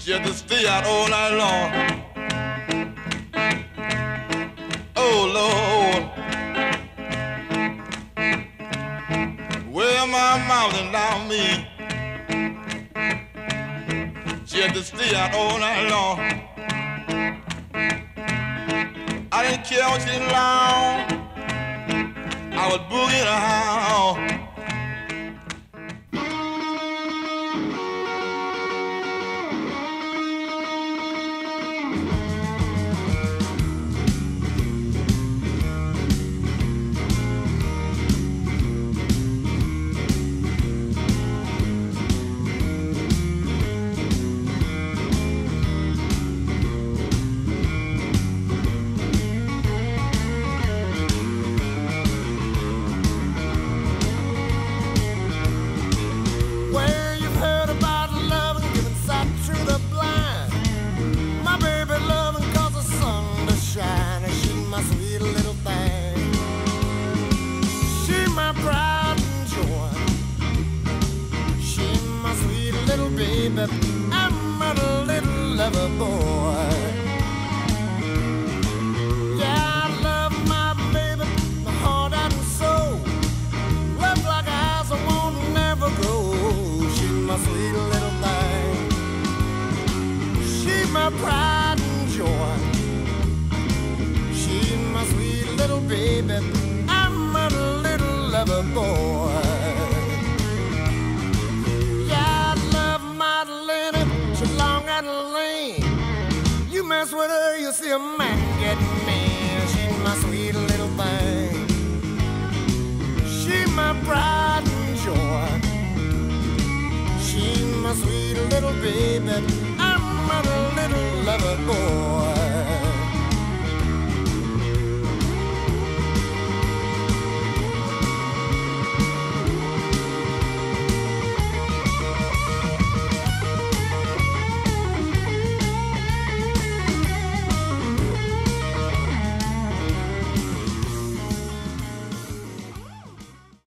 She had to stay out all night long. Oh Lord, well my mountain down me. She had to stay out all night long. I didn't care what she did long. I was boogieing around. I'm a little lover boy. Yeah, I love my baby, my heart and soul. Love like eyes I won't never grow. She's my sweet little thing. She's my pride and joy. She's my sweet little baby. I'm a little lover boy. You mess with her, you see a man get mad. She's my sweet little thing. She's my pride and joy. She's my sweet little baby. I'm a little lover boy.